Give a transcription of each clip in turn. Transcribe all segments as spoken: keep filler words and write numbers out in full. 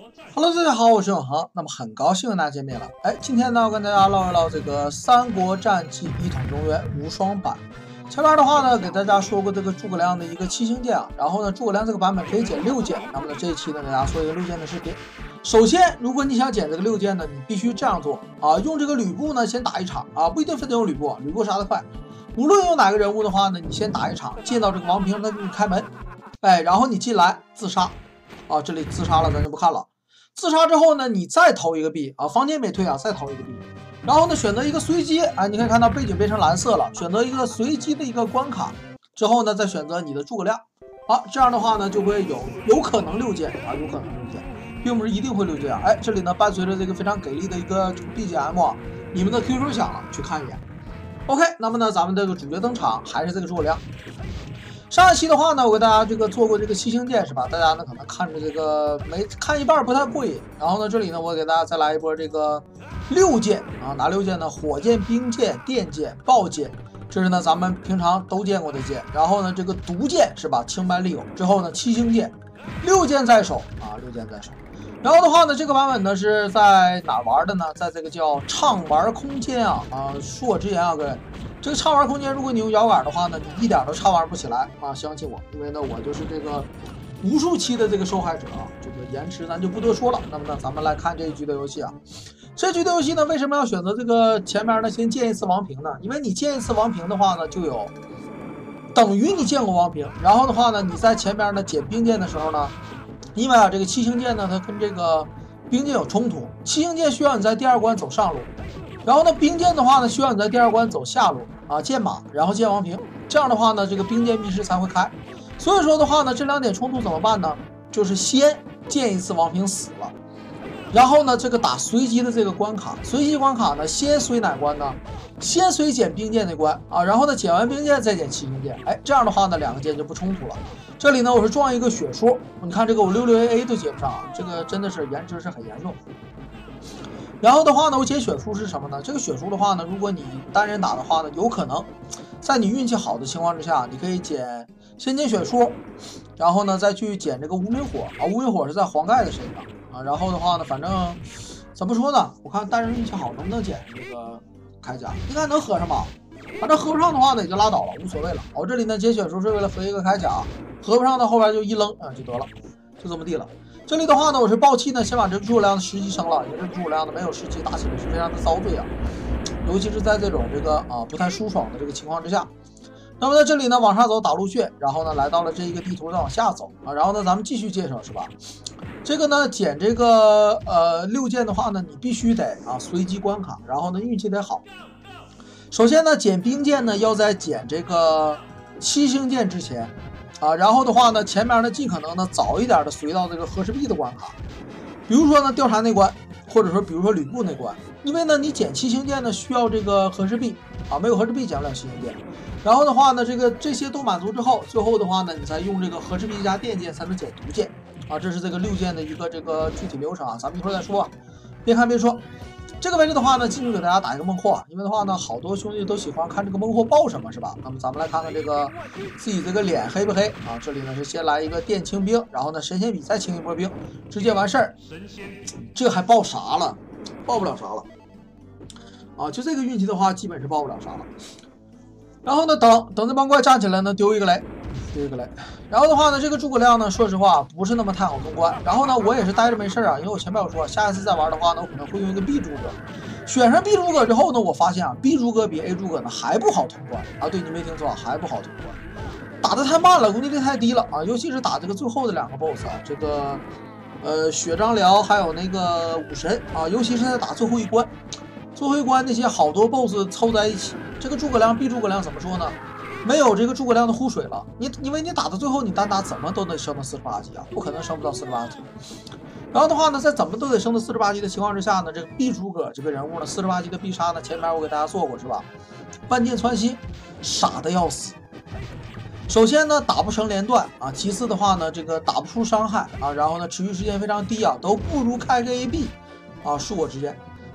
Hello， 大家好，我是永恒。那么很高兴跟大家见面了。哎，今天呢，我跟大家唠一唠这个《三国战记一统中原无双版》。前面的话呢，给大家说过这个诸葛亮的一个七星剑啊，然后呢，诸葛亮这个版本可以减六件。那么呢，这一期呢，给大家说一个六件的视频。首先，如果你想减这个六件呢，你必须这样做啊，用这个吕布呢先打一场啊，不一定非得用吕布，吕布杀得快。无论用哪个人物的话呢，你先打一场，见到这个王平，他给你开门，哎，然后你进来自杀啊，这里自杀了，咱就不看了。自杀之后呢，你再投一个币啊，房间没退啊，再投一个币，然后呢选择一个随机，哎，你可以看到背景变成蓝色了，选择一个随机的一个关卡之后呢，再选择你的诸葛亮，好，这样的话呢就会有有可能六件啊，有可能六件，并不是一定会六件。哎，这里呢伴随着这个非常给力的一个 B G M 啊，你们的 Q Q 响了，去看一眼。OK， 那么呢咱们这个主角登场还是这个诸葛亮。上一期的话呢，我给大家这个做过这个七星剑是吧？大家呢可能看着这个没看一半不太过瘾。然后呢，这里呢我给大家再来一波这个六剑啊，哪六剑呢？火箭、冰剑、电剑、爆剑，这是呢咱们平常都见过的剑。然后呢，这个毒剑是吧？清白利友。之后呢，七星剑，六剑在手啊，六剑在手。然后的话呢，这个版本呢是在哪玩的呢？在这个叫畅玩空间啊啊，恕我直言啊，各位。这个畅玩空间，如果你用摇杆的话呢，你一点都畅玩不起来啊！相信我，因为呢，我就是这个无数期的这个受害者啊。这个延迟咱就不多说了。那么呢，咱们来看这一局的游戏啊。这局的游戏呢，为什么要选择这个前面呢？先建一次王平呢？因为你建一次王平的话呢，就有等于你建过王平。然后的话呢，你在前面呢捡兵剑的时候呢，因为啊这个七星剑呢，它跟这个兵剑有冲突，七星剑需要你在第二关走上路。然后呢，冰剑的话呢，需要你在第二关走下路啊，剑马，然后剑王平，这样的话呢，这个冰剑密室才会开。所以说的话呢，这两点冲突怎么办呢？就是先建一次王平死了，然后呢，这个打随机的这个关卡，随机关卡呢，先随哪关呢？先随捡冰剑那关啊，然后呢，捡完冰剑再捡七星剑，哎，这样的话呢，两个剑就不冲突了。这里呢，我是撞一个血书，你看这个我六六 A A 都接不上啊，这个真的是颜值是很严重。然后的话呢，我捡血书是什么呢？这个血书的话呢，如果你单人打的话呢，有可能在你运气好的情况之下，你可以捡先捡血书，然后呢再去捡这个无名火啊，无名火是在黄盖的身上啊。然后的话呢，反正怎么说呢？我看单人运气好能不能捡这个铠甲，应该能合上吧？反正合不上的话呢，也就拉倒了，无所谓了。我、哦、这里呢捡血书是为了合一个铠甲，合不上的后边就一扔啊就得了，就这么地了。这里的话呢，我是爆气呢，先把这个诸葛亮的十级升了，也是诸葛亮的没有十级打起来是非常的遭罪啊，尤其是在这种这个啊不太舒爽的这个情况之下。那么在这里呢，往上走打路穴，然后呢来到了这一个地图，再往下走啊，然后呢咱们继续介绍是吧？这个呢捡这个呃六件的话呢，你必须得啊随机关卡，然后呢运气得好。首先呢捡冰剑呢要在捡这个七星剑之前。啊，然后的话呢，前面呢尽可能呢早一点的随到这个和氏璧的关卡，比如说呢调查那关，或者说比如说吕布那关，因为呢你捡七星剑呢需要这个和氏璧啊，没有和氏璧捡不了七星剑。然后的话呢，这个这些都满足之后，最后的话呢，你再用这个和氏璧加电剑才能捡毒剑啊，这是这个六剑的一个这个具体流程啊，咱们一会儿再说。边看边说。这个位置的话呢，继续给大家打一个孟获啊，因为的话呢，好多兄弟都喜欢看这个孟获爆什么是吧？那么咱们来看看这个自己这个脸黑不黑啊？这里呢是先来一个电清兵，然后呢神仙笔再清一波兵，直接完事儿。这还爆啥了？爆不了啥了啊！就这个运气的话，基本是爆不了啥了。然后呢，等等这帮怪站起来呢，丢一个雷。丢一个雷，然后的话呢，这个诸葛亮呢，说实话不是那么太好通关。然后呢，我也是待着没事啊，因为我前面有说，下一次再玩的话呢，我可能会用一个 B 诸葛。选上 B 诸葛之后呢，我发现啊 ，B 诸葛比 A 诸葛呢还不好通关啊。对，你没听错，还不好通关，打的太慢了，攻击力太低了啊。尤其是打这个最后的两个 BOSS 啊，这个呃血张辽还有那个武神啊，尤其是在打最后一关，最后一关那些好多 BOSS 凑在一起，这个诸葛亮 B 诸葛亮怎么说呢？没有这个诸葛亮的护水了，你因为你打到最后，你单打怎么都得升到四十八级啊，不可能升不到四十八级。然后的话呢，在怎么都得升到四十八级的情况之下呢，这个 B 诸葛这个人物呢，四十八级的必杀呢，前面我给大家做过是吧？万箭穿心，傻的要死。首先呢，打不成连段啊，其次的话呢，这个打不出伤害啊，然后呢，持续时间非常低啊，都不如开个 A B 啊，恕我直言。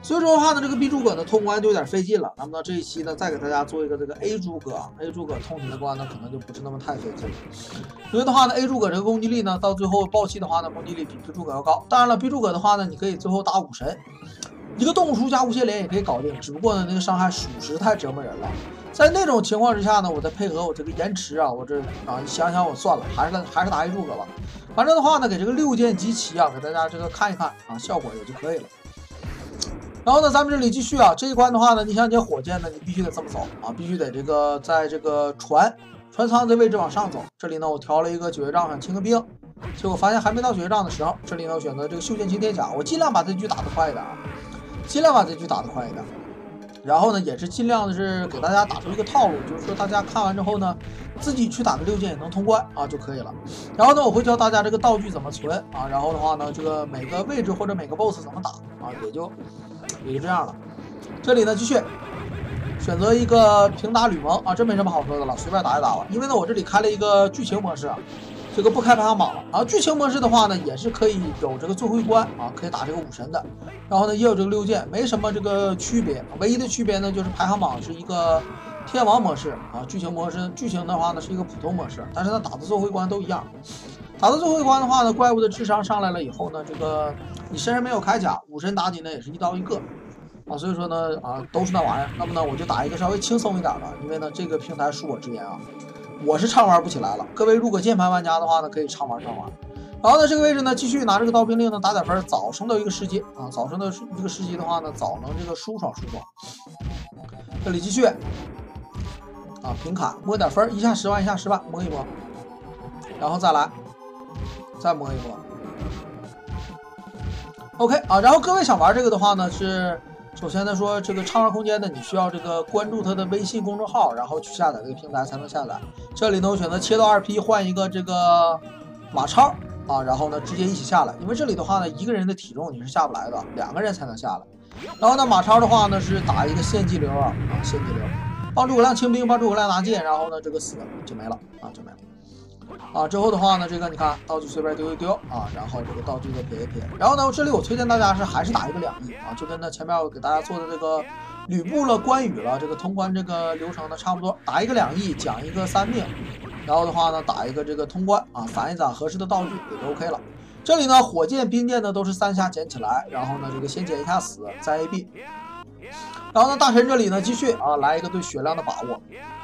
所以说的话呢，这个 B 诸葛呢通关就有点费劲了。那么呢，这一期呢再给大家做一个这个 A 诸葛啊 ，A 诸葛通体的关呢可能就不是那么太费劲了。因为的话呢 ，A 诸葛这个攻击力呢到最后爆气的话呢，攻击力比 B 诸葛要高。当然了 ，B 诸葛的话呢，你可以最后打武神，一个动物书加无限连也可以搞定。只不过呢，那个伤害属实太折磨人了。在那种情况之下呢，我再配合我这个延迟啊，我这啊想想我算了，还是还是打 A 诸葛吧。反正的话呢，给这个六件集齐啊，给大家这个看一看啊，效果也就可以了。然后呢，咱们这里继续啊，这一关的话呢，你想捡火箭呢，你必须得这么走啊，必须得这个在这个船船舱这位置往上走。这里呢，我调了一个九月杖想清个兵，结果发现还没到九月杖的时候，这里呢我选择这个袖剑擎天甲，我尽量把这局打得快一点啊，尽量把这局打得快一点。然后呢，也是尽量的是给大家打出一个套路，就是说大家看完之后呢，自己去打个六件也能通关啊就可以了。然后呢，我会教大家这个道具怎么存啊，然后的话呢，这个每个位置或者每个 boss 怎么打啊，也就也就这样了。这里呢继续选择一个平打吕蒙啊，这没什么好说的了，随便打一打吧。因为呢，我这里开了一个剧情模式啊。这个不开排行榜了啊，剧情模式的话呢，也是可以有这个最后一关啊，可以打这个武神的，然后呢也有这个六件，没什么这个区别，唯一的区别呢就是排行榜是一个天王模式啊，剧情模式剧情的话呢是一个普通模式，但是呢打到最后一关都一样，打到最后一关的话呢，怪物的智商上来了以后呢，这个你身上没有铠甲，武神打你呢也是一刀一个啊，所以说呢啊都是那玩意儿，那么呢我就打一个稍微轻松一点的，因为呢这个平台恕我直言啊。我是畅玩不起来了，各位如果键盘玩家的话呢，可以畅玩畅玩。然后呢，这个位置呢，继续拿这个刀兵令呢打点分，早升到一个世界啊，早升到一个世界的话呢，早能这个舒爽舒爽。这里继续啊，平砍摸点分，一下十万，一下十万，摸一摸，然后再来，再摸一摸。OK 啊，然后各位想玩这个的话呢是。首先呢，说这个畅玩空间呢，你需要这个关注它的微信公众号，然后去下载这个平台才能下载。这里呢，我选择切到二 P 换一个这个马超啊，然后呢直接一起下来。因为这里的话呢，一个人的体重你是下不来的，两个人才能下来。然后呢，马超的话呢是打一个献祭流啊啊献祭流，帮诸葛亮清兵，帮诸葛亮拿剑，然后呢这个死就没了啊就没了。啊，之后的话呢，这个你看道具随便丢一丢啊，然后这个道具再撇一撇，然后呢，这里我推荐大家是还是打一个两亿啊，就跟那前面我给大家做的这个吕布了、关羽了这个通关这个流程呢差不多，打一个两亿，讲一个三命，然后的话呢，打一个这个通关啊，攒一攒合适的道具也就 OK 了。这里呢，火箭、兵箭呢都是三下捡起来，然后呢，这个先捡一下死，再 A B， 然后呢，大神这里呢继续啊来一个对血量的把握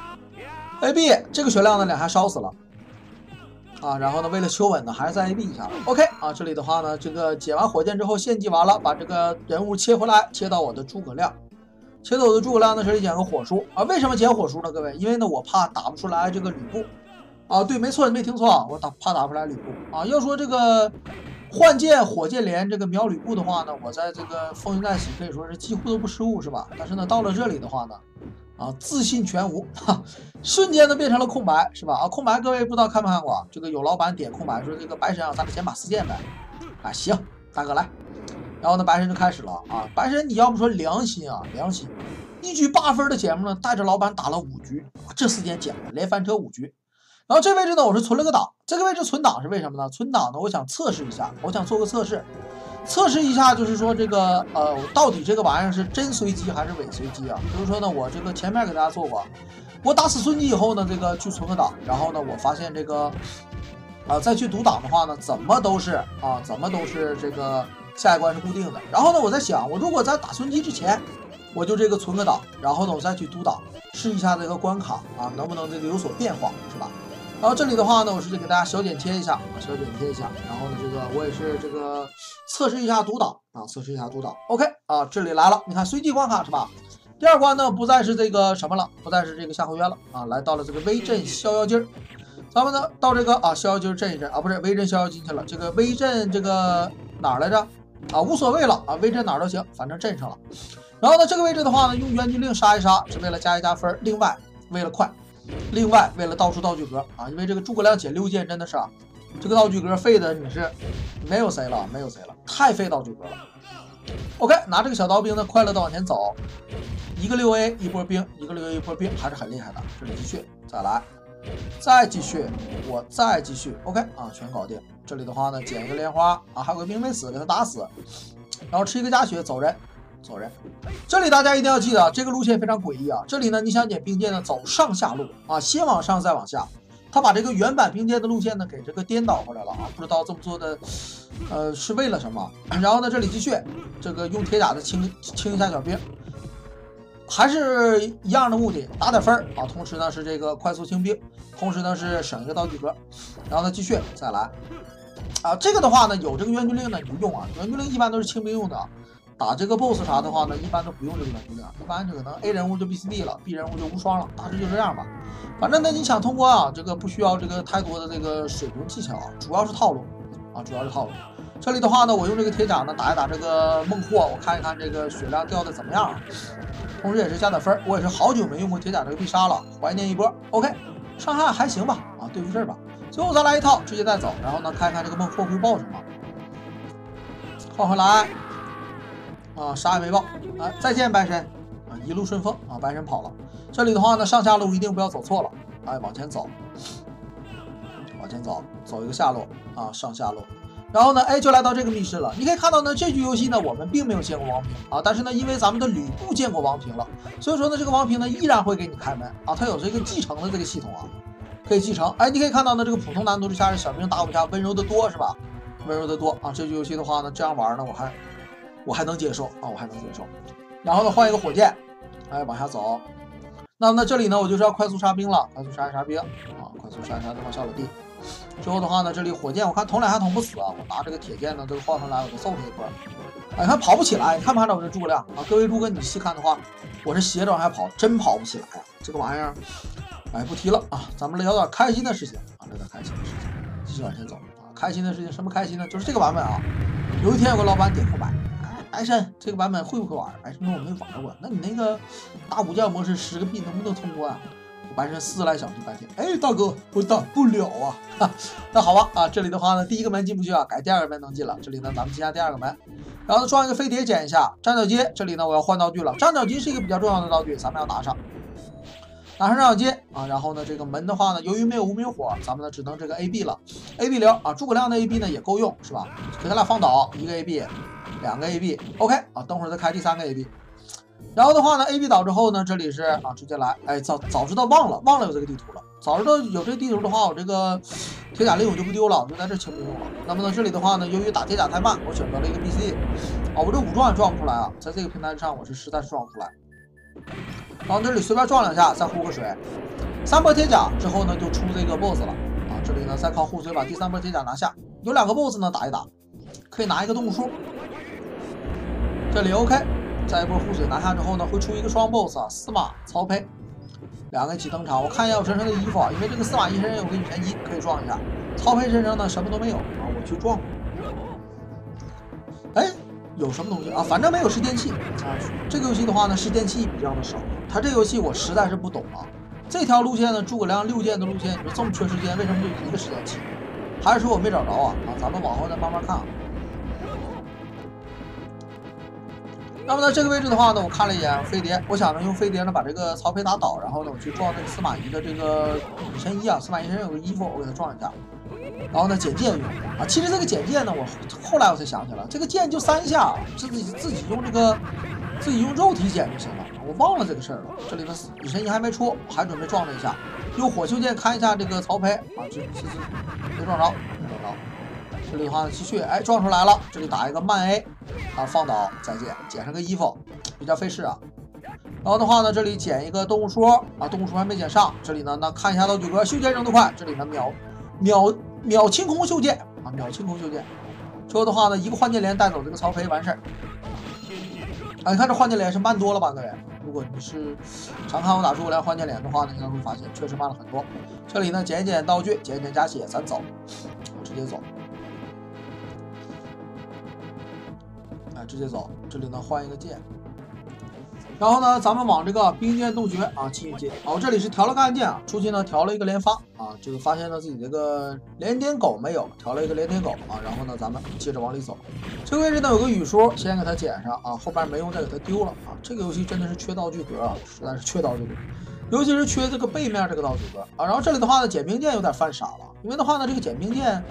，A B 这个血量呢两下烧死了。啊，然后呢，为了求稳呢，还是再 A B 一下 ，OK 啊，这里的话呢，这个解完火箭之后，献祭完了，把这个人物切回来，切到我的诸葛亮，切到我的诸葛亮呢，这里捡个火书啊，为什么捡火书呢？各位，因为呢，我怕打不出来这个吕布啊，对，没错，你没听错，我打怕打不出来吕布啊。要说这个换剑火箭连这个秒吕布的话呢，我在这个风云再起可以说是几乎都不失误，是吧？但是呢，到了这里的话呢。啊，自信全无，哈，瞬间的变成了空白，是吧？啊，空白，各位不知道看没看过啊？这个有老板点空白说这个白神啊，咱们先把四件呗。啊，行，大哥来。然后呢，白神就开始了啊，白神你要不说良心啊，良心，一局八分的节目呢，带着老板打了五局，这四件捡了，连翻车五局。然后这位置呢，我是存了个档，这个位置存档是为什么呢？存档呢，我想测试一下，我想做个测试。测试一下，就是说这个呃，到底这个玩意儿是真随机还是伪随机啊？比如说呢，我这个前面给大家做过，我打死孙吉以后呢，这个去存个档，然后呢，我发现这个啊、呃，再去读档的话呢，怎么都是啊，怎么都是这个下一关是固定的。然后呢，我在想，我如果在打孙吉之前，我就这个存个档，然后呢，我再去读档，试一下这个关卡啊，能不能这个有所变化，是吧？然后这里的话呢，我是给大家小剪贴一下，小剪贴一下。然后呢，这个我也是这个测试一下读档啊，测试一下读档。OK 啊，这里来了，你看随机关卡是吧？第二关呢，不再是这个什么了，不再是这个夏侯渊了啊，来到了这个威震逍遥津儿。咱们呢到这个啊逍遥津震一震啊，不是威震逍遥津去了，这个威震这个哪儿来着？啊，无所谓了啊，威震哪儿都行，反正震上了。然后呢，这个位置的话呢，用元军令杀一杀，是为了加一加分，另外为了快。另外，为了倒出道具格啊，因为这个诸葛亮捡六件真的是啊，这个道具格费的你是没有谁了，没有谁了，太费道具格了。OK， 拿这个小刀兵呢，快乐的往前走，一个六 A 一波兵，一个六 A 一波兵，还是很厉害的。这里继续，再来，再继续，我再继续 ，OK 啊，全搞定。这里的话呢，捡一个莲花啊，还有个兵没死，给他打死，然后吃一个加血走人。 走人。这里大家一定要记得，这个路线非常诡异啊！这里呢，你想捡兵舰呢，走上下路啊，先往上再往下。他把这个原版兵舰的路线呢给这个颠倒回来了啊！不知道这么做的，呃，是为了什么？然后呢，这里继续这个用铁甲的清清一下小兵，还是一样的目的，打点分啊。同时呢是这个快速清兵，同时呢是省一个道具格。然后呢继续再来啊！这个的话呢有这个援军令呢你就用啊，援军令一般都是清兵用的。打这个 B O S S 啥的话呢，一般都不用这个援军令，一般就可能 A 人物就 B C D 了 ，B 人物就无双了，大致就这样吧。反正呢，你想通关啊，这个不需要这个太多的这个水平技巧啊，主要是套路啊，主要是套路。这里的话呢，我用这个铁甲呢打一打这个孟获，我看一看这个血量掉的怎么样啊。同时也是加点分，我也是好久没用过铁甲这个必杀了，怀念一波。OK， 伤害还行吧，啊，对付这儿吧。最后再来一套，直接带走，然后呢，看一看这个孟获会爆什么。换回来，啊，啥也没爆，哎，再见白神。啊，一路顺风啊，白神跑了。这里的话呢，上下路一定不要走错了，哎，往前走，往前走，走一个下路啊，上下路。然后呢，哎，就来到这个密室了。你可以看到呢，这局游戏呢，我们并没有见过王平啊，但是呢，因为咱们的吕布见过王平了，所以说呢，这个王平呢依然会给你开门啊，它有这个继承的这个系统啊，可以继承。哎，你可以看到呢，这个普通难度之下是小兵打五下，温柔的多是吧？温柔的多啊，这局游戏的话呢，这样玩呢，我还我还能接受啊，我还能接受。然后呢，换一个火箭，哎，往下走。那么呢，这里呢，我就是要快速杀兵了，快速杀一杀兵啊，快速杀一杀对方小老弟。之后的话呢，这里火箭我看捅两下捅不死啊，我拿这个铁剑呢，这个换回来我就揍他一波。哎，看跑不起来，你看不看到我这诸葛亮啊？各位如果你细看的话，我是斜着往下跑，真跑不起来啊！这个玩意儿，哎，不提了啊，咱们聊点开心的事情啊，聊点开心的事情，继续往前走啊。开心的事情什么开心呢？就是这个版本啊，有一天有个老板点空白。白神这个版本会不会玩？白神说我没玩过。那你那个大武将模式十个币能不能通关啊？白神思来想去半天，哎，大哥，我打不了啊！哈，那好吧啊，这里的话呢，第一个门进不去啊，改第二个门能进了。这里呢，咱们进下第二个门，然后呢，装一个飞碟捡一下站脚机。这里呢，我要换道具了。站脚机是一个比较重要的道具，咱们要拿上。拿上站脚机啊，然后呢，这个门的话呢，由于没有无名火，咱们呢只能这个 A B 了。A B 流啊，诸葛亮的 A B 呢也够用是吧？给他俩放倒，一个 A B。两个 A B，OK 啊，等会儿再开第三个 A B。然后的话呢 ，A B 倒之后呢，这里是啊，直接来，哎，早早知道忘了，忘了有这个地图了。早知道有这地图的话，我这个铁甲令我就不丢了，我就在这清兵用了。那么呢，这里的话呢，由于打铁甲太慢，我选择了一个 B C， 啊，我这武装也撞不出来啊，在这个平台上我是实在是撞不出来。然后这里随便撞两下，再护个水，三波铁甲之后呢，就出这个 B O S S 了啊。这里呢，再靠护水把第三波铁甲拿下，有两个 B O S S 呢，打一打，可以拿一个动物树。这里 OK， 再一波护水拿下之后呢，会出一个双 boss 啊，司马、曹丕两个一起登场。我看一下我身上的衣服啊，因为这个司马懿身上有个羽田机可以撞一下，曹丕身上呢什么都没有啊，我去撞。哎，有什么东西啊？反正没有时间器啊。这个游戏的话呢，时间器比较的少，它这个游戏我实在是不懂啊。这条路线呢，诸葛亮六剑的路线，你说这么缺时间，为什么就一个时间器？还是说我没找着啊？啊，咱们往后再慢慢看啊。那么呢，这个位置的话呢，我看了一眼飞碟，我想呢用飞碟呢把这个曹丕打倒，然后呢我去撞那个司马懿的这个身衣啊，司马懿身上有个衣服，我给他撞一下，然后呢捡剑用啊。其实这个捡剑呢，我后来我才想起来，这个剑就三下，自己自己用这个自己用肉体捡就行了，我忘了这个事儿了。这里的羽神衣还没出，还准备撞他一下，用火球剑看一下这个曹丕啊，这这这没撞着，没撞着。这里的话呢，继续，哎，撞出来了。这里打一个慢 A， 啊，放倒，再见，捡上个衣服，比较费事啊。然后的话呢，这里捡一个动物书啊，动物书还没捡上。这里呢，那看一下道具格，袖剑扔得快。这里呢，秒秒秒清空袖剑啊，秒清空袖剑。之后的话呢，一个换剑连带走这个曹丕，完事儿。啊，你看这换剑连是慢多了吧，各位？如果你是常看我打诸葛亮换剑连的话呢，应该会发现确实慢了很多。这里呢，捡一捡道具，捡一捡加血，咱走，直接走。啊，直接走，这里呢换一个剑，然后呢，咱们往这个兵舰洞穴啊进一进。哦，这里是调了个按键啊，出去呢调了一个连发啊，这个发现了自己这个连点狗没有，调了一个连点狗啊，然后呢咱们接着往里走。这个位置呢有个语书，先给它捡上啊，后边没用再给它丢了啊。这个游戏真的是缺道具格啊，实在是缺道具格，尤其是缺这个背面这个道具格啊。然后这里的话呢，捡兵舰有点犯傻了，因为的话呢，这个捡兵舰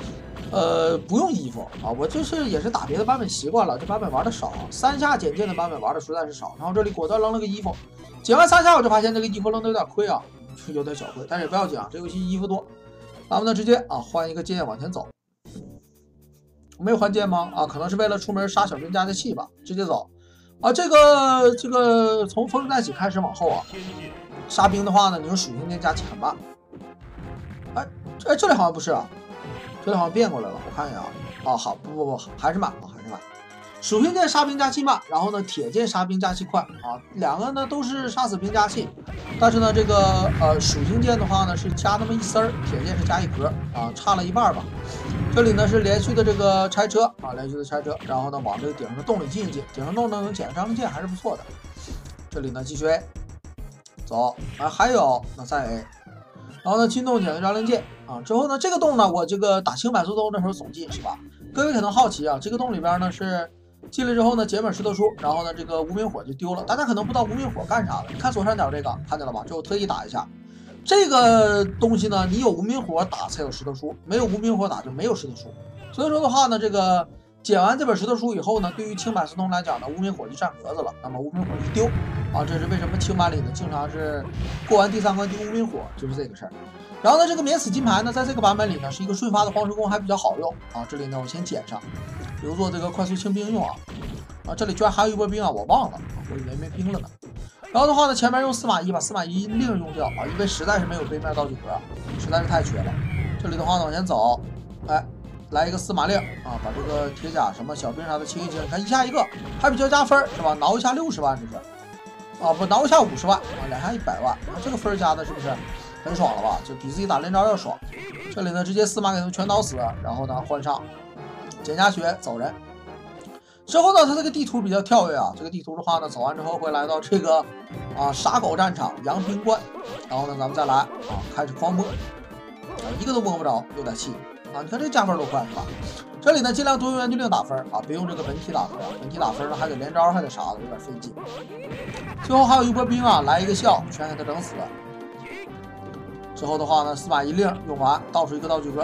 呃，不用衣服啊，我就是也是打别的版本习惯了，这版本玩的少，三下减剑的版本玩的实在是少。然后这里果断扔了个衣服，减完三下我就发现这个衣服扔的有点亏啊，有点小亏，但是也不要紧啊，这游戏衣服多，咱们呢直接啊换一个剑往前走。没有换剑吗？啊，可能是为了出门杀小兵加加气吧，直接走。啊，这个这个从风之再起开始往后啊，杀兵的话呢，你用属性剑加气很慢。哎哎，这里好像不是啊。这里好像变过来了，我看一眼啊。哦，好，不不不，还是慢啊，还是慢。属性剑杀兵加气慢，然后呢，铁剑杀兵加气快啊，两个呢都是杀死兵加气，但是呢，这个呃属性剑的话呢是加那么一丝儿，铁剑是加一格啊，差了一半吧。这里呢是连续的这个拆车啊，连续的拆车，然后呢往这个顶上的洞里进一进，顶上洞呢能捡张剑还是不错的。这里呢继续 A， 走啊，还有那再 A。然后呢，进洞捡个张灵剑啊，之后呢，这个洞呢，我这个打青板速洞的时候总进是吧？各位可能好奇啊，这个洞里边呢是进来之后呢，解本石头书，然后呢，这个无名火就丢了。大家可能不知道无名火干啥的，你看左上角这个看见了吧？这我特意打一下，这个东西呢，你有无名火打才有石头书，没有无名火打就没有石头书。所以说的话呢，这个解完这本石头书以后呢，对于青板速通来讲呢，无名火就占格子了。那么无名火一丢。啊，这是为什么青版里呢经常是过完第三关丢无名火，就是这个事儿。然后呢，这个免死金牌呢，在这个版本里呢是一个瞬发的黄石弓，还比较好用啊。这里呢我先捡上，留作这个快速清兵用啊。啊，这里居然还有一波兵啊，我忘了，啊、我以为没兵了呢。然后的话呢，前面用司马懿把司马懿令用掉啊，因为实在是没有背面道具盒，实在是太缺了。这里的话呢往前走，哎。来一个司马令啊，把这个铁甲什么小兵啥的清一清，你看一下一个，还比较加分是吧？挠一下六十万这是。啊，不挠一下五十万啊，两下一百万，啊，这个分加的是不是很爽了吧？就比自己打连招要爽。这里呢，直接司马给他们全挠死，然后呢换上减加血走人。之后呢，他这个地图比较跳跃啊，这个地图的话呢，走完之后会来到这个啊傻狗战场阳平关，然后呢咱们再来啊开始狂摸，啊一个都摸不着，有点气啊！你看这加分多快是吧？这里呢，尽量多用援军令打分啊，别用这个本体打分。本体打分呢，还得连招，还得啥的，有点费劲。最后还有一波兵啊，来一个笑，全给他整死了。之后的话呢，司马懿令用完，倒出一个道具格，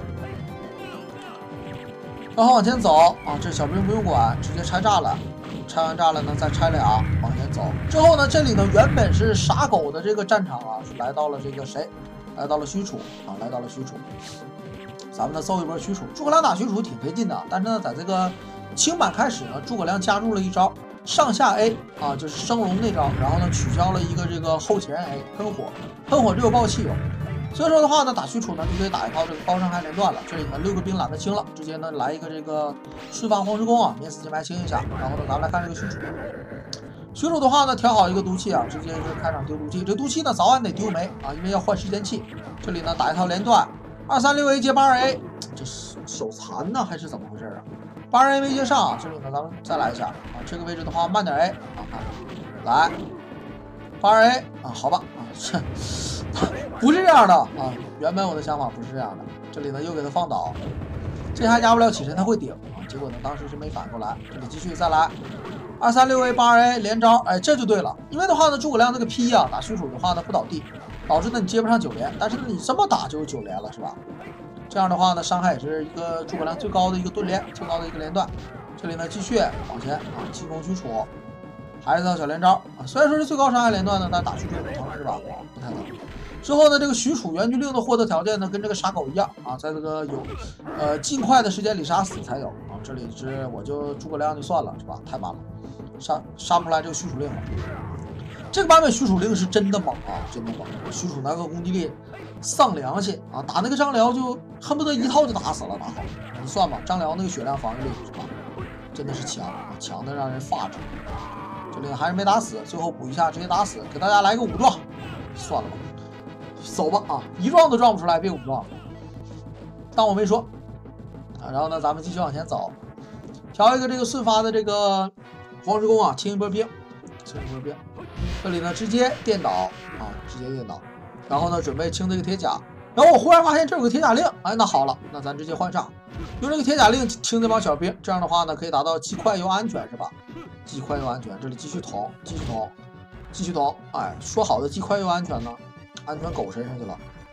然后往前走啊。这小兵不用管，直接拆栅栏。拆完栅栏呢，再拆俩，往前走。之后呢，这里呢原本是傻狗的这个战场啊，是来到了这个谁？来到了许褚啊，来到了许褚。咱们呢揍一波许褚，诸葛亮打许褚挺费劲的，但是呢，在这个轻版开始呢，诸葛亮加入了一招上下 A 啊，就是升龙那招，然后呢取消了一个这个后前 A 喷火，喷火只有爆气有，所以说的话呢，打许褚呢就可以打一套这个高伤害连段了。这里呢六个兵懒得清了，直接呢来一个这个瞬发黄石弓啊，免死金牌清一下，然后呢咱们来看这个许褚。许褚的话呢，调好一个毒气啊，直接是开场丢毒气。这毒气呢早晚得丢没啊，因为要换时间器。这里呢打一套连段。二三六 A 接八二 A， 这是手残呢还是怎么回事啊？八二 A 没接上啊，这里呢咱们再来一下啊，这个位置的话慢点 A 啊，来八二 A 啊，好吧啊，这不是这样的啊，原本我的想法不是这样的。这里呢又给他放倒，这还压不了起身，他会顶啊，结果呢当时是没反过来。这里继续再来二三六 A 八二 A 连招，哎，这就对了，因为的话呢，诸葛亮这个 P 啊打许褚的话呢不倒地。导致呢你接不上九连，但是呢你这么打就有九连了是吧？这样的话呢伤害也是一个诸葛亮最高的一个盾连，最高的一个连段。这里呢继续往前啊，进攻许褚，还是套小连招啊。虽然说是最高伤害连段呢，但打许褚不疼是吧？不太疼。之后呢这个许褚援军令的获得条件呢跟这个傻狗一样啊，在这个有呃尽快的时间里杀死才有啊。这里是我就诸葛亮就算了是吧？太慢了，杀杀不出来这个许褚令了。这个版本许褚令是真的猛啊，真的猛！许褚那个攻击力丧良心啊，打那个张辽就恨不得一套就打死了，打好。你算吧，张辽那个血量防御力是吧？真的是强啊，强的让人发指。这里还是没打死，最后补一下直接打死，给大家来个武撞，算了吧，走吧啊，一撞都撞不出来，别武撞了，当我没说啊。然后呢，咱们继续往前走，调一个这个瞬发的这个黄石弓啊，清一波兵，清一波兵。这里呢直接电倒啊，直接电倒，然后呢准备清这个铁甲，然后我忽然发现这有个铁甲令，哎，那好了，那咱直接换上，用这个铁甲令清这帮小兵，这样的话呢可以达到既快又安全是吧？既快又安全，这里继续捅，继续捅，继续捅，哎，说好的既快又安全呢，安全狗身上去了。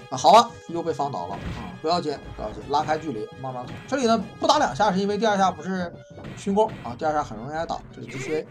啊，好吧，又被放倒了啊！不要紧，不要紧，拉开距离，慢慢捅。这里呢不打两下，是因为第二下不是熏弓啊，第二下很容易挨倒。这里继续 A，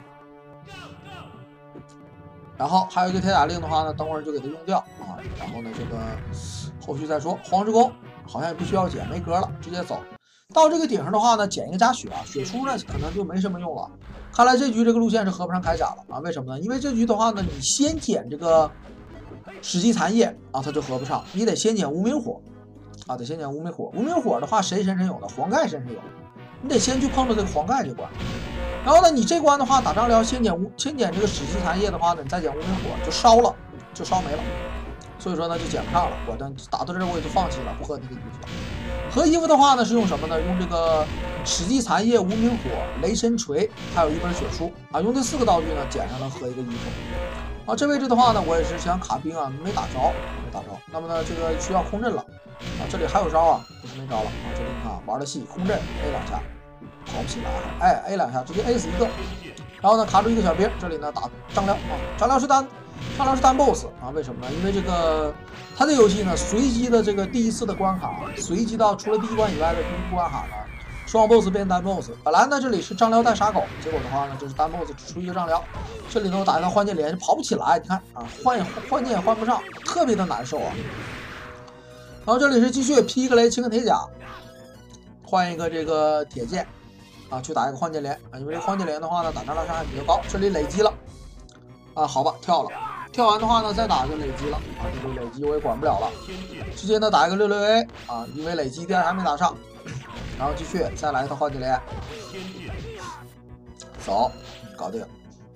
然后还有一个铁甲令的话呢，等会儿就给它用掉啊。然后呢，这个后续再说。黄之弓好像也不需要捡，没格了，直接走。到这个顶上的话呢，捡一个加血啊，血出呢可能就没什么用了。看来这局这个路线是合不上铠甲了啊？为什么呢？因为这局的话呢，你先捡这个史记残叶啊，它就合不上，你得先捡无名火啊，得先捡无名火。无名火的话，谁身上有呢？黄盖身上有，你得先去碰到这个黄盖这关。然后呢，你这关的话打张辽先捡无先捡这个史记残叶的话呢，你再捡无名火就烧了，就烧没了。所以说呢，就捡不上了。我这打到这儿我也就放弃了，不合那个衣服了。合衣服的话呢，是用什么呢？用这个史记残叶、无名火、雷神锤，还有一本血书啊。用这四个道具呢，捡上了合一个衣服。啊，这位置的话呢，我也是想卡兵啊，没打着，没打着。那么呢，这个需要空阵了啊。这里还有招啊，不是没招了啊。这里你看啊，玩的细，空阵 A 两下，跑不起来，哎 A 两下直接 A 死一个。然后呢，卡住一个小兵，这里呢打张辽啊，张辽是单。张辽是单 boss 啊，为什么呢？因为这个他的游戏呢，随机的这个第一次的关卡，随机到除了第一关以外的第一关卡呢，双 boss 变单 boss。本来呢这里是张辽带傻狗，结果的话呢就是单 boss 只出一个张辽。这里呢我打一套换剑连跑不起来，你看啊，换换剑也换不上，特别的难受啊。然后这里是继续劈一个雷清个铁甲，换一个这个铁剑啊，去打一个换剑连啊，因为这换剑连的话呢打张辽伤害比较高，这里累积了。啊，好吧，跳了，跳完的话呢，再打就累积了啊，这个累积我也管不了了，直接呢打一个六六 A 啊，因为累积第二还没打上，然后继续再来一套换剑连，走，搞定，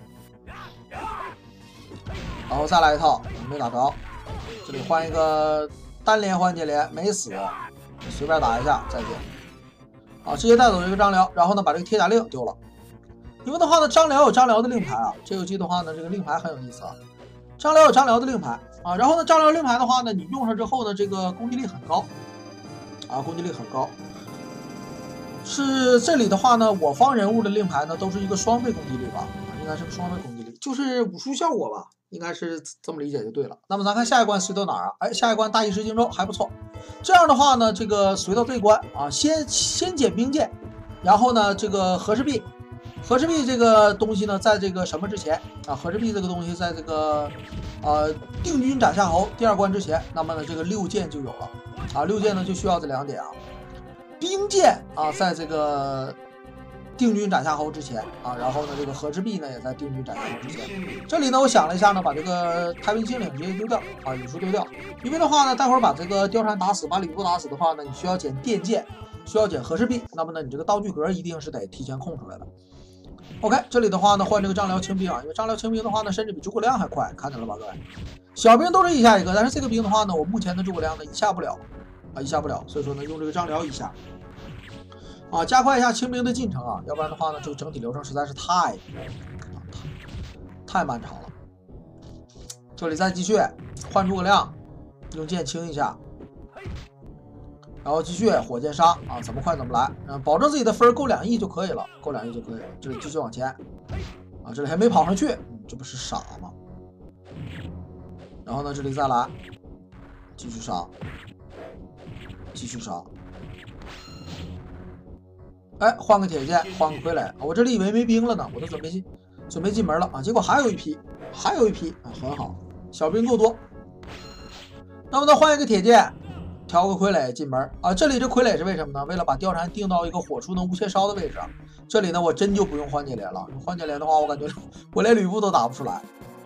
然后再来一套没打着，这里换一个单连换剑连没死，随便打一下再见，啊，直接带走这个张辽，然后呢把这个铁甲令丢了。因为的话呢，张辽有张辽的令牌啊，这游戏的话呢，这个令牌很有意思啊。张辽有张辽的令牌啊，然后呢，张辽令牌的话呢，你用上之后呢，这个攻击力很高啊，攻击力很高。是这里的话呢，我方人物的令牌呢，都是一个双倍攻击力吧，啊，应该是个双倍攻击力，就是武术效果吧，应该是这么理解就对了。那么咱看下一关随到哪儿啊？哎，下一关大意失荆州还不错。这样的话呢，这个随到这一关啊，先先捡兵剑，然后呢，这个和氏璧。和氏璧这个东西呢，在这个什么之前啊？和氏璧这个东西在这个呃定军斩夏侯第二关之前，那么呢这个六剑就有了啊。六剑呢就需要这两点啊，兵剑啊，在这个定军斩夏侯之前啊，然后呢这个和氏璧呢也在定军斩夏侯之前。这里呢我想了一下呢，把这个太平清领直接丢掉啊，羽书丢掉，因为的话呢，待会儿把这个貂蝉打死，把吕布打死的话呢，你需要捡电剑，需要捡和氏璧，那么呢你这个道具格一定是得提前空出来的。OK， 这里的话呢，换这个张辽轻兵啊，因为张辽轻兵的话呢，甚至比诸葛亮还快，看见了吧，各位？小兵都是一下一个，但是这个兵的话呢，我目前的诸葛亮呢一下不了啊，一下不了，所以说呢，用这个张辽一下啊，加快一下清兵的进程啊，要不然的话呢，这个整体流程实在是太啊太太漫长了。这里再继续换诸葛亮，用剑清一下。然后继续火箭杀啊，怎么快怎么来，嗯，保证自己的分够两亿就可以了，够两亿就可以了。这里继续往前，啊，这里还没跑上去，嗯、这不是傻吗？然后呢，这里再来，继续杀，继续杀。哎，换个铁剑，换个傀儡，我这里以为没兵了呢，我都准备进准备进门了啊，结果还有一批，还有一批啊，很好，小兵够多。那么呢，换一个铁剑。调个傀儡进门啊！这里这傀儡是为什么呢？为了把貂蝉定到一个火出能无切烧的位置。这里呢，我真就不用换剑连了。用换剑连的话，我感觉我连吕布都打不出来。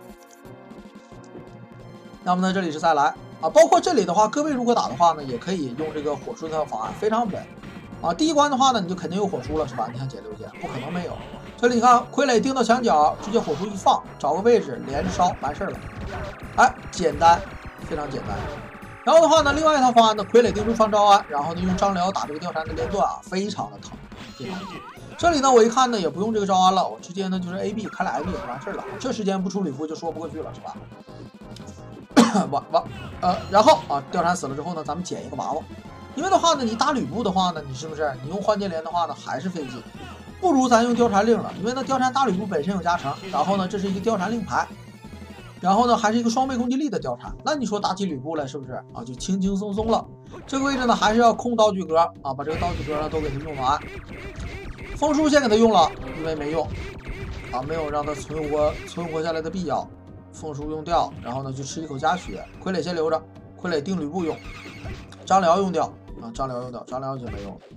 那么呢，这里是再来啊！包括这里的话，各位如果打的话呢，也可以用这个火出这套方案，非常稳啊！第一关的话呢，你就肯定有火出了，是吧？你看捡六件，不可能没有。这里你看傀儡定到墙角，直接火出一放，找个位置连着烧，完事了。哎，简单，非常简单。然后的话呢，另外一套方案呢，傀儡定住方招安，然后呢用张辽打这个貂蝉的连段啊，非常的疼，非常的疼。这里呢我一看呢也不用这个招安了，我直接呢就是 A B 开了 A B 也就完事了。这时间不出吕布就说不过去了，是吧？完完呃，然后啊貂蝉死了之后呢，咱们捡一个娃娃，因为的话呢，你打吕布的话呢，你是不是你用换剑连的话呢还是费劲，不如咱用貂蝉令了，因为呢貂蝉打吕布本身有加成，然后呢这是一个貂蝉令牌。 然后呢，还是一个双倍攻击力的貂蝉，那你说打起吕布来是不是啊？就轻轻松松了。这个位置呢，还是要控道具格啊，把这个道具格呢都给它用完。风书先给他用了，因为没用啊，没有让他存活存活下来的必要。风书用掉，然后呢就吃一口加血。傀儡先留着，傀儡定吕布用。张辽用掉啊，张辽用掉，张辽已经没用了。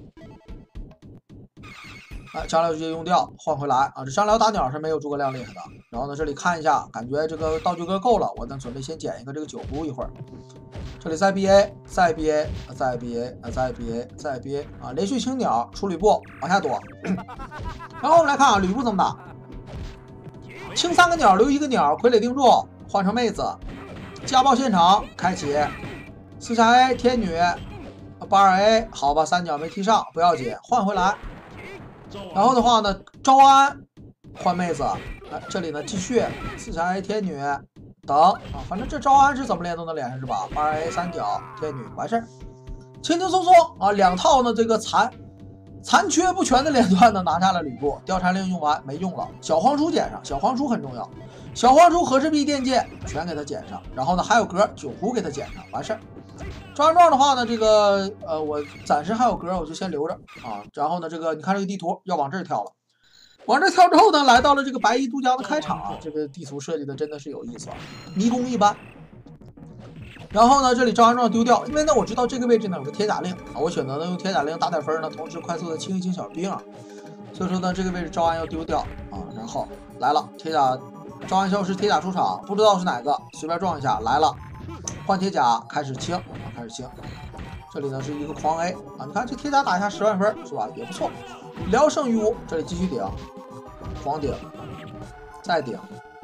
哎，张辽直接用掉，换回来啊！这张辽打鸟是没有诸葛亮厉害的。然后呢，这里看一下，感觉这个道具哥够了，我呢准备先捡一个这个九壶一会儿。这里再 B A， 再 B A， 再 B A， 再 B A， 再 B A 啊！连续清鸟出吕布，往下躲。然后我们来看啊，吕布怎么打？清三个鸟，留一个鸟，傀儡定住，换成妹子，家暴现场开启，四下 A 天女，八二 A 好吧，三角没踢上不要紧，换回来。然后的话呢，招安换妹子，哎，这里呢继续四下 A 天女等啊，反正这招安是怎么连都能连上是吧？八二 A 三角天女完事儿，轻轻松松啊，两套呢这个残残缺不全的连段呢拿下了吕布，貂蝉令用完没用了，小黄书捡上，小黄书很重要，小黄书和氏璧电剑全给他捡上，然后呢还有格九壶给他捡上，完事儿。招安状的话呢，这个呃，我暂时还有格，我就先留着啊。然后呢，这个你看这个地图要往这儿跳了，往这儿跳之后呢，来到了这个白衣渡江的开场啊。这个地图设计的真的是有意思啊，迷宫一般。然后呢，这里招安状丢掉，因为呢我知道这个位置呢有个铁甲令啊，我选择呢用铁甲令打点分呢，同时快速的清一清小兵啊。所以说呢，这个位置招安要丢掉啊。然后来了，铁甲招安消失，铁甲出场，不知道是哪个，随便撞一下来了。换铁甲开始清啊，开始清。这里呢是一个狂 A 啊，你看这铁甲打一下十万分是吧？也不错。聊胜于无，这里继续顶，狂顶，再顶，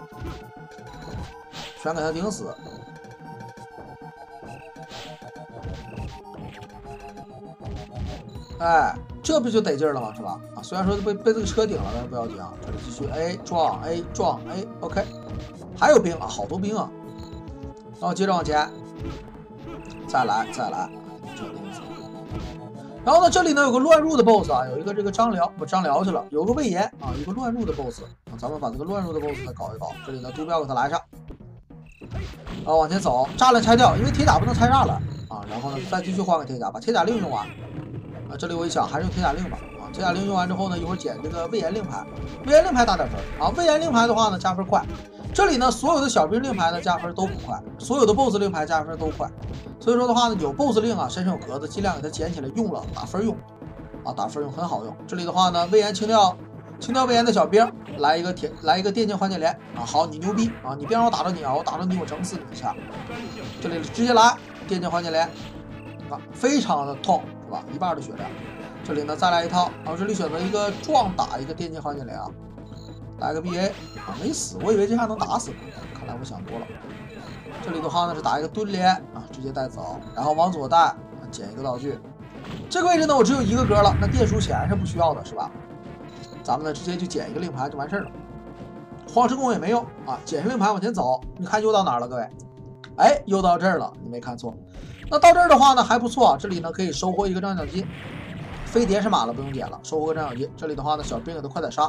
全给他顶死。哎，这不就得劲了吗？是吧？啊，虽然说被被这个车顶了，但是不要紧啊。这里继续 A 撞 A 撞 A OK， 还有兵啊，好多兵啊。然后接着往前，再来再来，这个子。然后呢，这里呢有个乱入的 B O S S 啊，有一个这个张辽不张辽去了，有个魏延啊，一个乱入的 B O S S 啊，咱们把这个乱入的 B O S S 再搞一搞。这里呢督标给他来上，然后往前走，栅栏拆掉，因为铁甲不能拆栅栏啊。然后呢再继续换个铁甲，把铁甲令用完啊。这里我一想还是用铁甲令吧啊，铁甲令用完之后呢，一会儿捡这个魏延令牌，魏延令牌打点分啊，魏延令牌的话呢加分快。这里呢，所有的小兵令牌的加分都不快，所有的 B O S S 令牌加分都快，所以说的话呢，有 B O S S 令啊，身上有格子，尽量给它捡起来用了，打分用，啊，打分用很好用。这里的话呢，魏延清掉，清掉魏延的小兵，来一个铁，来一个电竞缓解连啊，好，你牛逼啊，你别让我打着你啊，我打着你我整死你一下。这里直接来电竞缓解连，啊，非常的痛是吧？一半的血量。这里呢再来一套，然后这里选择一个撞打一个电竞缓解连啊。来个 B A 啊，没死，我以为这下能打死呢，看来我想多了。这里的话呢是打一个蹲连啊，直接带走，然后往左带，啊、捡一个道具。这个位置呢我只有一个格了，那电书钱是不需要的，是吧？咱们呢直接就捡一个令牌就完事了。黄石公也没用啊，捡上令牌往前走，你看又到哪儿了，各位？哎，又到这儿了，你没看错。那到这儿的话呢还不错，这里呢可以收获一个张奖金，飞碟是满了不用捡了，收获个张奖金。这里的话呢小兵给他快点杀。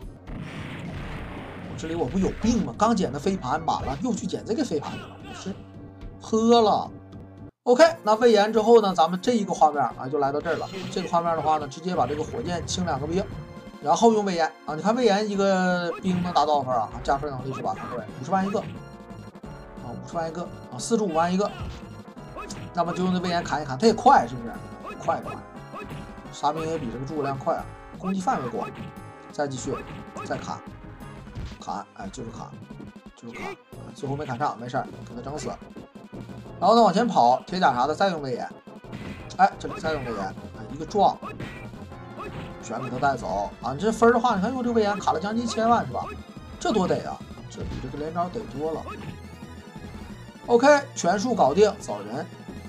这里我不有病吗？刚捡的飞盘满了，又去捡这个飞盘去了，是喝了。OK， 那魏延之后呢，咱们这一个画面啊就来到这儿了。这个画面的话呢，直接把这个火箭清两个兵，然后用魏延啊，你看魏延一个兵能达多少分啊？加分能力是吧？对，五十万一个啊，五十万一个啊，四十五万一个。那么就用这魏延砍一砍，它也快，是不是？快这玩意儿，杀兵也比这个诸葛亮快啊，攻击范围广。再继续，再砍。砍，哎，就是砍，就是砍，最后没砍上，没事儿，给他整死。然后呢，往前跑，铁甲啥的，再用魏延，哎，这里再用魏延，哎，一个撞，全给他带走啊！你这分的话，你看用这个魏延砍了将近一千万是吧？这多得啊，这比这个连招得多了。OK， 全数搞定，走人。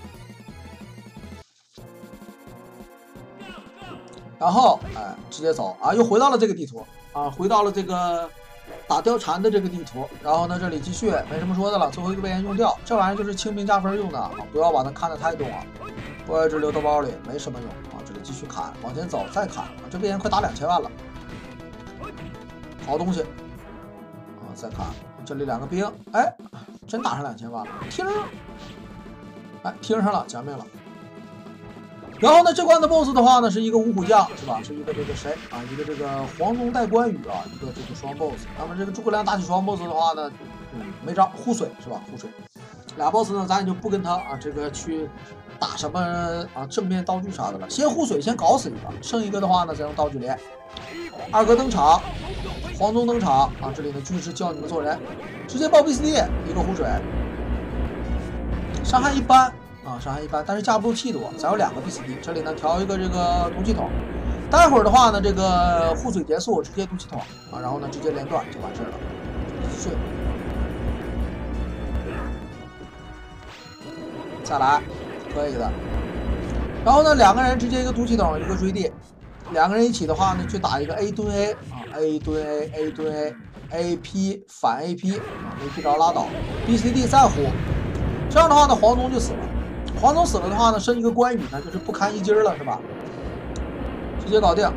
然后，哎，直接走啊，又回到了这个地图啊，回到了这个。打貂蝉的这个地图，然后呢，这里继续没什么说的了。最后一个魏延用掉，这玩意儿就是清兵加分用的啊，不要把它看得太重啊。不要一直留到包里，没什么用啊。这里继续砍，往前走，再砍啊。这魏延快打两千万了，好东西啊！再砍， 这里两个兵，哎，真打上两千万了，听，哎，听上了，讲命了。然后呢，这关的 BOSS 的话呢，是一个五虎将，是吧？是一个这个谁啊？一个这个黄忠带关羽啊，一个这个双 BOSS。那么这个诸葛亮打起双 BOSS 的话呢，嗯，没招，护水是吧？护水。俩 BOSS 呢，咱也就不跟他啊这个去打什么啊正面道具啥的了，先护水，先搞死一个，剩一个的话呢，再用道具连。二哥登场，黄忠登场啊！这里呢，军师教你们做人，直接爆 B C D， 一个护水，伤害一般。啊，伤害一般，但是架不住气多，咱有两个 B C D， 这里呢调一个这个毒气筒，待会儿的话呢，这个护水结束，直接毒气筒啊，然后呢直接连断就完事儿了，顺，再来，可以的。然后呢，两个人直接一个毒气筒，一个追地，两个人一起的话呢，去打一个 A 蹲 A 啊 ，A 蹲 A，A 蹲 A，A P 反 A P 啊 ，A P 着拉倒 ，B C D 再呼，这样的话呢，黄忠就死了。黄忠死了的话呢，剩一个关羽呢，就是不堪一击了，是吧？直接搞定。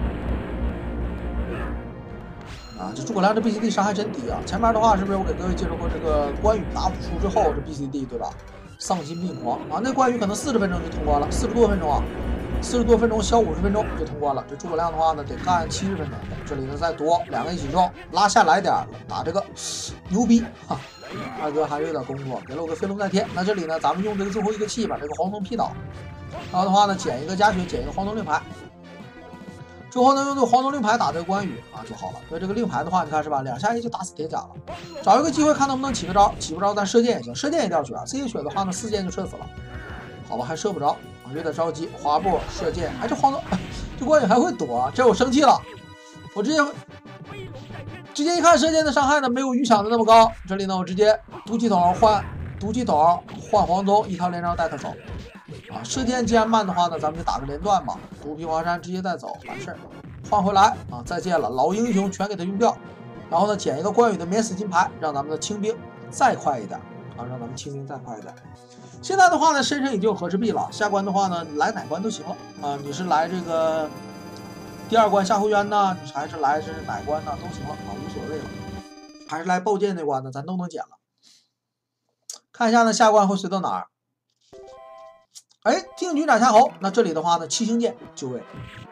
啊，这诸葛亮这 B C D 伤害真低啊！前面的话是不是我给各位介绍过这个关羽打五出之后这 B C D 对吧？丧心病狂啊！那关羽可能四十分钟就通关了，四十多分钟啊，四十多分钟消五十分钟就通关了。这诸葛亮的话呢，得干七十分钟。这里呢再夺两个一起中，拉下来点打这个牛逼哈！二哥还是有点功夫，给了我个飞龙在天。那这里呢，咱们用这个最后一个气把这个黄忠劈倒，然后的话呢，捡一个加血，捡一个黄忠令牌。之后呢，用这个黄忠令牌打这个关羽啊就好了。所以这个令牌的话，你看是吧？两下一就打死铁甲了。找一个机会看能不能起个招，起不着咱射箭也行，射箭一定要血啊！这些血的话呢，四箭就射死了。好吧，还射不着啊，有点着急。滑步射箭，哎，这黄忠这关羽还会躲，这我生气了。我直接直接一看射箭的伤害呢，没有预想的那么高。这里呢，我直接毒气筒换毒气筒换黄忠，一条连招带他走。啊，射箭既然慢的话呢，咱们就打个连段吧。独披华山直接带走，完事儿，换回来啊！再见了，老英雄全给他用掉。然后呢，捡一个关羽的免死金牌，让咱们的清兵再快一点啊！让咱们清兵再快一点。现在的话呢，身上已经有和氏璧了。下关的话呢，来哪关都行了啊！你是来这个第二关夏侯渊呢，你还是来是哪关呢，都行了啊，无所谓了。还是来爆剑那关呢，咱都能捡了。看一下呢，下关会随到哪儿？哎，定军斩夏侯，那这里的话呢，七星剑就位，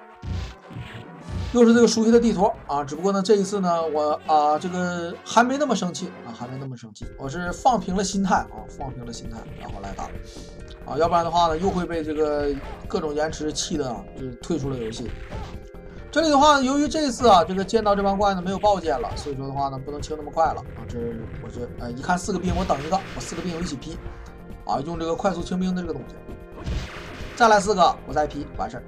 又是这个熟悉的地图啊。只不过呢，这一次呢，我啊这个还没那么生气啊，还没那么生气，我是放平了心态啊，放平了心态，然后来打啊，要不然的话呢，又会被这个各种延迟气的啊，就退出了游戏。这里的话呢，由于这一次啊，这个见到这帮怪呢没有爆剑了，所以说的话呢，不能清那么快了啊。这我这呃一看四个兵，我等一个，我四个兵我一起劈啊，用这个快速清兵的这个东西。再来四个，我再劈，完事儿。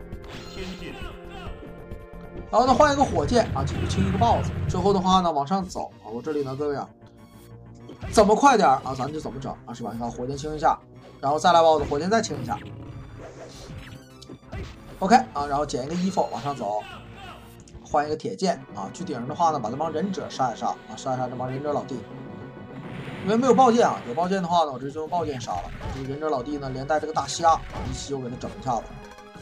然后呢，换一个火箭啊，继续清一个 boss。之后的话呢，往上走啊。我这里呢，各位啊，怎么快点啊，咱就怎么整啊，是吧？你看火箭清一下，然后再来 boss，火箭再清一下。OK 啊，然后捡一个衣服往上走，换一个铁剑啊。去顶上的话呢，把这帮忍者杀一杀啊，杀一杀这帮忍者老弟。因为没有爆剑啊，有爆剑的话呢，我直接就用爆剑杀了。这个忍者老弟呢，连带这个大虾啊，一起我给他整一下子。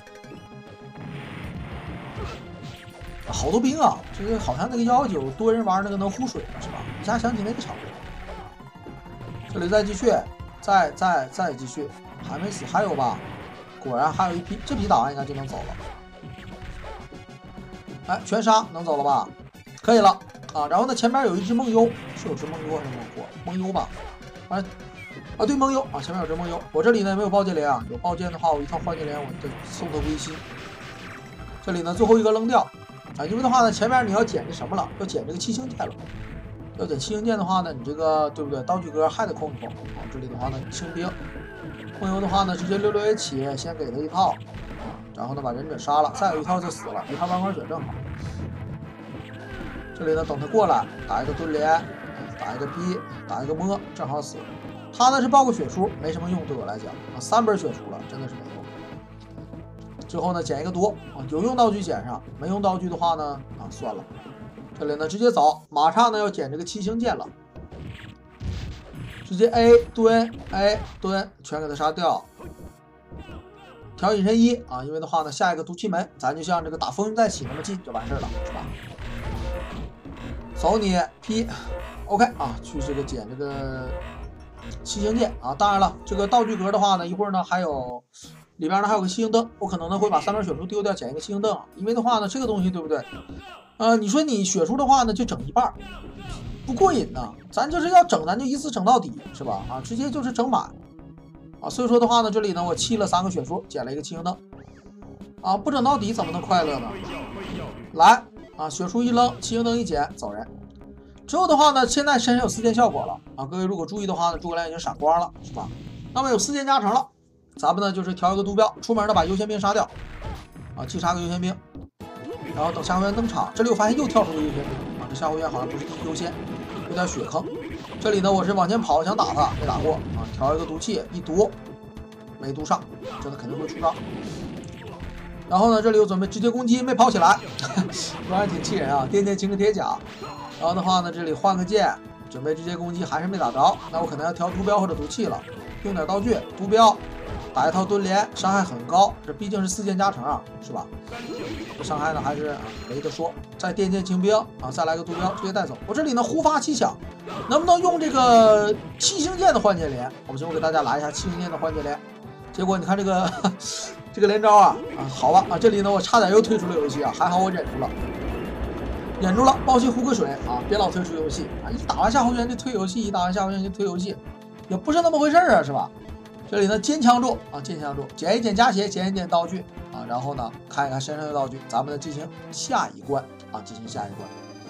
啊、好多兵啊，这个好像那个幺幺九多人玩那个能呼水的是吧？一下想起那个场面。这里再继续，再再再继续，还没死，还有吧？果然还有一批，这批打完应该就能走了。哎，全杀能走了吧？可以了。啊，然后呢，前面有一只梦幽，是有只梦幽还是梦火？梦幽吧，啊啊，对，梦幽啊，前面有只梦幽。我这里呢没有爆剑连啊，有爆剑的话，我一套换剑连，我得送他归西。这里呢最后一个扔掉啊，因为的话呢，前面你要捡这什么了？要捡这个七星剑了。要捡七星剑的话呢，你这个对不对？道具哥还得控一控。啊，这里的话呢，清兵，梦幽的话呢，直接六六 A 起，先给他一套，啊，然后呢把忍者杀了，再有一套就死了，一套万花血正好。这里呢，等他过来，打一个蹲连，打一个逼，打一个摸，正好死。他呢是报个血书，没什么用，对我来讲啊，三本血书了，真的是没用。之后呢，捡一个毒啊，有用道具捡上，没用道具的话呢，啊，算了。这里呢，直接走，马上呢要捡这个七星剑了，直接 A 蹲 A 蹲，全给他杀掉。调隐身一啊，因为的话呢，下一个毒气门，咱就像这个打风云再起那么近就完事了，是吧？走你 P OK 啊，去这个捡这个七星剑啊。当然了，这个道具格的话呢，一会儿呢还有里边呢还有个七星灯，我可能呢会把三本血书丢掉，捡一个七星灯啊。因为的话呢，这个东西对不对？呃，你说你血书的话呢，就整一半，不过瘾呢。咱就是要整，咱就一次整到底，是吧？啊，直接就是整满啊。所以说的话呢，这里呢我弃了三个血书，捡了一个七星灯啊。不整到底怎么能快乐呢？来啊，血书一扔，七星灯一捡，走人。之后的话呢，现在身上有四件效果了啊。各位如果注意的话呢，诸葛亮已经闪光了，是吧？那么有四件加成了，咱们呢就是调一个毒标，出门呢把优先兵杀掉啊，击杀个优先兵。然后等下回员登场，这里我发现又跳出个优先兵啊，这下回员好像不是第一优先，有点血坑。这里呢我是往前跑想打他，没打过啊，调一个毒气一毒，没毒上，这他肯定会出招。然后呢这里我准备直接攻击，没跑起来，不然挺气人啊。垫剑清个铁甲，然后的话呢这里换个剑，准备直接攻击，还是没打着，那我可能要调毒标或者毒气了，用点道具，毒标。打一套蹲连，伤害很高，这毕竟是四件加成啊，是吧？这伤害呢还是、啊、没得说。再垫剑清兵啊，再来个毒标，直接带走。我这里呢忽发奇想，能不能用这个七星剑的换剑连？我先我给大家来一下七星剑的换剑连。结果你看这个这个连招啊啊，好吧啊，这里呢我差点又退出了游戏啊，还好我忍住了，忍住了。暴气壶个水啊，别老退出游戏啊！一打完夏侯渊就退游戏，一打完夏侯渊就退游戏，也不是那么回事啊，是吧？这里呢坚强住啊，坚强住，捡一捡加血，捡一捡道具啊，然后呢看一看身上的道具，咱们呢进行下一关啊，进行下一关。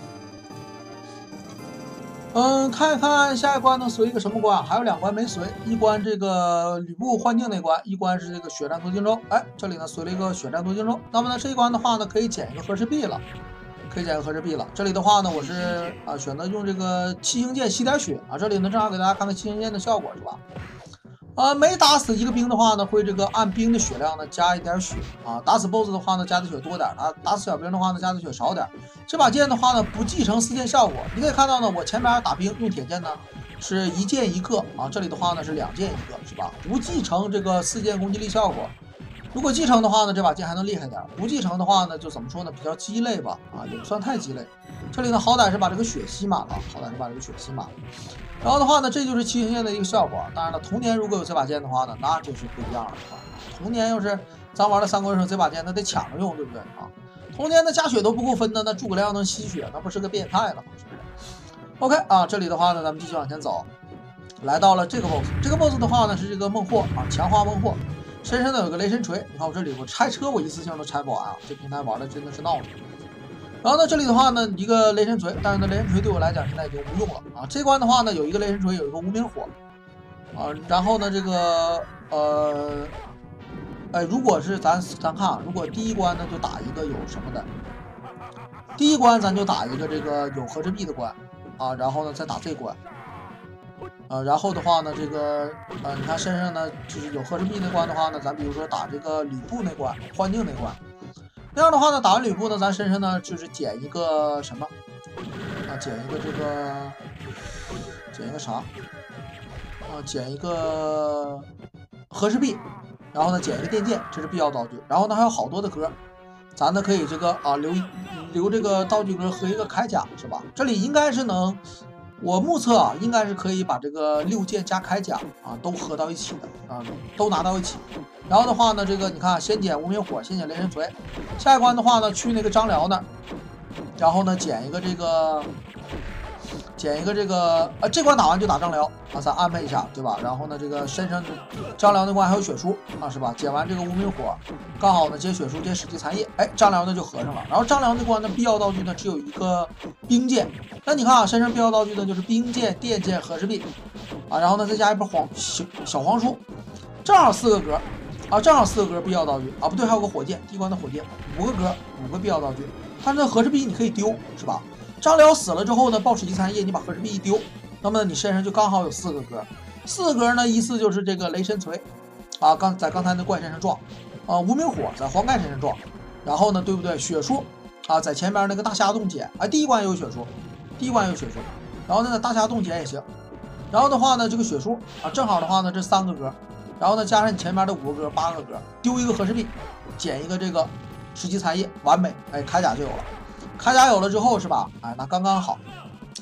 嗯，看一看下一关能随一个什么关？还有两关没随，一关这个吕布幻境那关，一关是这个血战夺荆州。哎，这里呢随了一个血战夺荆州。那么呢这一关的话呢，可以捡一个和氏璧了，可以捡个和氏璧了。这里的话呢，我是啊选择用这个七星剑吸点血啊。这里呢正好给大家看看七星剑的效果，是吧？呃，每打死一个兵的话呢，会这个按兵的血量呢加一点血啊。打死 B O S S 的话呢，加的血多点；打打死小兵的话呢，加的血少点。这把剑的话呢，不继承四件效果。你可以看到呢，我前面打兵用铁剑呢是一剑一个啊，这里的话呢是两剑一个，是吧？不继承这个四件攻击力效果。如果继承的话呢，这把剑还能厉害点；不继承的话呢，就怎么说呢，比较鸡肋吧，啊，也不算太鸡肋。这里呢，好歹是把这个血吸满了，好歹是把这个血吸满了。然后的话呢，这就是七星剑的一个效果。当然了，童年如果有这把剑的话呢，那就是不一样了，是吧？童年要是咱玩的三国时候这把剑，那得抢着用，对不对啊？童年的加血都不够分的，那诸葛亮能吸血，那不是个变态了吗？是不是 ？OK 啊，这里的话呢，咱们继续往前走，来到了这个 B O S S， 这个 B O S S 的话呢是这个孟获啊，强化孟获。身上呢有个雷神锤，你看我这里我拆车我一次性都拆不完啊，这平台玩的真的是闹腾。然后呢这里的话呢一个雷神锤，但是呢雷神锤对我来讲现在已经无用了啊。这关的话呢有一个雷神锤，有一个无名火啊。然后呢这个呃哎，如果是咱咱看啊，如果第一关呢就打一个有什么的，第一关咱就打一个这个有和氏璧的关啊，然后呢再打这关。呃，然后的话呢，这个呃，你看身上呢，就是有和氏璧那关的话呢，咱比如说打这个吕布那关、幻境那关，那样的话呢，打完吕布呢，咱身上呢就是捡一个什么啊，捡一个这个，捡一个啥啊，捡一个和氏璧，然后呢捡一个电剑，这是必要道具。然后呢还有好多的格，咱呢可以这个啊留留这个道具格和一个铠甲，是吧？这里应该是能。我目测啊，应该是可以把这个六件加铠甲啊都合到一起的啊，都拿到一起。然后的话呢，这个你看，先捡无名火，先捡雷神锤。下一关的话呢，去那个张辽那儿，然后呢捡一个这个，捡一个这个，呃，这关打完就打张辽啊，咱安排一下，对吧？然后呢，这个身上张辽那关还有血书啊，是吧？捡完这个无名火，刚好呢接血书接史记残叶，哎，张辽呢就合上了。然后张辽那关的必要道具呢只有一个冰剑。那你看啊，身上必要道具呢就是冰剑、电剑、和氏璧啊，然后呢再加一本黄小小黄书，正好四个格啊，正好四个格必要道具啊，不对，还有个火箭，第一关的火箭，五个格，五个必要道具。但是和氏璧你可以丢，是吧？张辽死了之后呢，报史记残叶，你把和氏璧一丢，那么你身上就刚好有四个格，四个格呢依次就是这个雷神锤啊，刚在刚才那怪身上撞啊，无名火在黄盖身上撞，然后呢，对不对？血书啊，在前面那个大虾洞捡，哎，第一关也有血书。第一关有血书，然后呢大虾洞捡也行，然后的话呢这个血书啊正好的话呢这三个格，然后呢加上你前面的五个格八个格，丢一个和氏璧，捡一个这个史记残叶，完美，哎铠甲就有了，铠甲有了之后是吧？哎那刚刚好，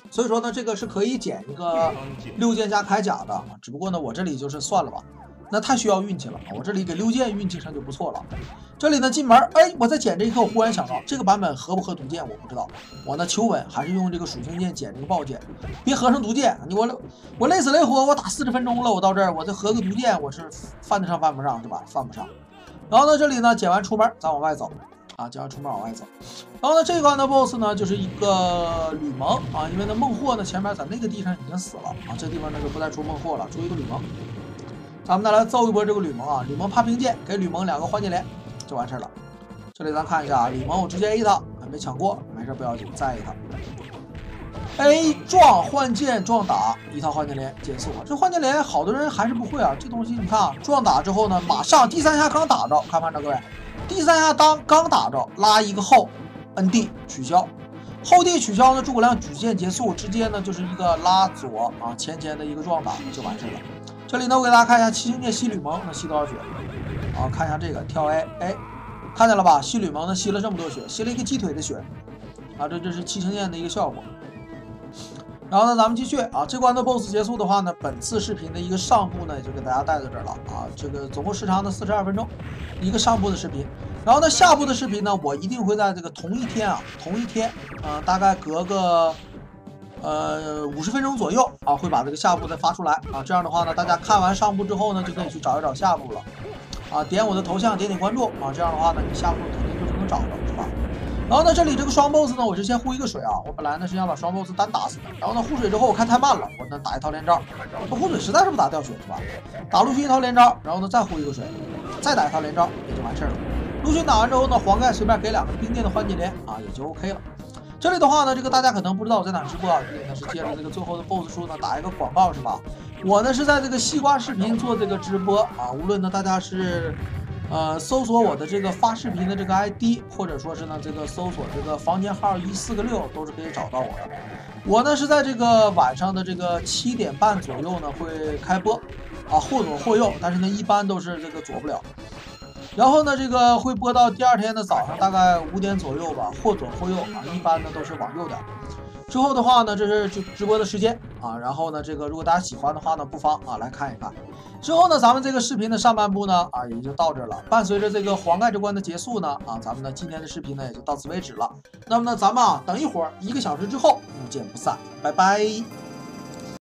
所以说呢，这个是可以捡一个六件加铠甲的，只不过呢，我这里就是算了吧，那太需要运气了，我这里给六件运气上就不错了。这里呢进门，哎，我在捡这一刻，我忽然想到，这个版本合不合毒箭我不知道，我呢求稳还是用这个属性剑捡这个爆剑，别合上毒箭，你我我累死累活，我打四十分钟了，我到这儿我再合个毒箭，我是犯得上犯不上是吧？犯不上。然后呢，这里呢捡完出门，咱往外走。啊，就要出门往外走，然后呢，这一关的 boss 呢就是一个吕蒙啊，因为呢孟获呢前面在那个地上已经死了啊，这地方呢就不再出孟获了，出一个吕蒙。咱们再来揍一波这个吕蒙啊，吕蒙怕兵剑，给吕蒙两个换剑连就完事了。这里咱看一下啊，吕蒙我直接 A 他，没抢过，没事不要紧，再 A 他。A 撞换剑撞打一套换剑连减速，这换剑连好多人还是不会啊，这东西你看啊，撞打之后呢，马上第三下刚打着，看没看着各位？第三下当刚打着，拉一个后 ，N D 取消，后 D 取消呢，诸葛亮举剑结束，直接呢就是一个拉左啊前前的一个撞打就完事了。这里呢我给大家看一下七星剑吸吕蒙能吸多少血啊？看一下这个跳 A， 哎，看见了吧？吸吕蒙呢吸了这么多血，吸了一个鸡腿的血啊，这这是七星剑的一个效果。然后呢，咱们继续啊，这关的 B O S S 结束的话呢，本次视频的一个上部呢，也就给大家带到这儿了啊。这个总共时长呢四十二分钟，一个上部的视频。然后呢，下部的视频呢，我一定会在这个同一天啊，同一天，呃，大概隔个呃五十分钟左右啊，会把这个下部再发出来啊。这样的话呢，大家看完上部之后呢，就可以去找一找下部了啊。点我的头像，点点关注啊，这样的话呢，你下部肯定就是能找着，是吧？然后呢，这里这个双 boss 呢，我是先护一个水啊。我本来呢是想把双 boss 单打死的，然后呢护水之后我看太慢了，我呢打一套连招。这护水实在是不打掉血是吧？打陆逊一套连招，然后呢再护一个水，再打一套连招也就完事了。陆逊打完之后呢，黄盖随便给两个冰剑的换剑连啊，也就 OK 了。这里的话呢，这个大家可能不知道我在哪直播啊，这里呢是借着这个最后的 boss 书呢打一个广告是吧？我呢是在这个西瓜视频做这个直播啊，无论呢大家是。呃，搜索我的这个发视频的这个 I D， 或者说是呢，这个搜索这个房间号一四个六，都是可以找到我的。我呢是在这个晚上的这个七点半左右呢会开播，啊，或左或右，但是呢一般都是这个左不了。然后呢，这个会播到第二天的早上大概五点左右吧，或左或右啊，一般呢都是往右点。之后的话呢，这是直直播的时间啊，然后呢，这个如果大家喜欢的话呢，不妨啊来看一看。之后呢，咱们这个视频的上半部呢啊也就到这儿了。伴随着这个黄盖这关的结束呢啊，咱们呢今天的视频呢也就到此为止了。那么呢，咱们啊等一会儿一个小时之后不见不散，拜拜。